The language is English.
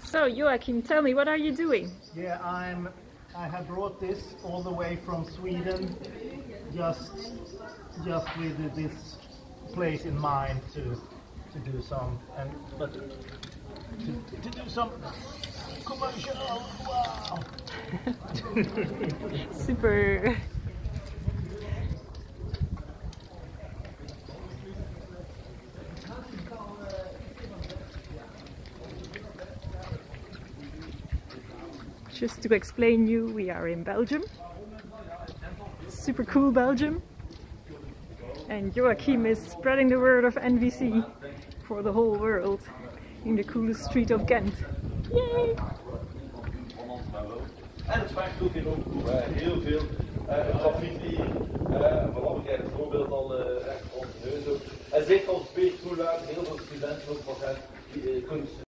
So Joachim, tell me, what are you doing? Yeah, I have brought this all the way from Sweden, just with this place in mind to do some to do some commercial. Wow. Super. Just to explain you, we are in Belgium. Super cool Belgium. And Joachim is spreading the word of NVC for the whole world in the coolest street of Gent. Yay! En het vraagt ook heel veel graffiti, vooral bekijk het voorbeeld al recht rond de neus ook. En zeker als het cool uit, heel veel studenten ook van kunst.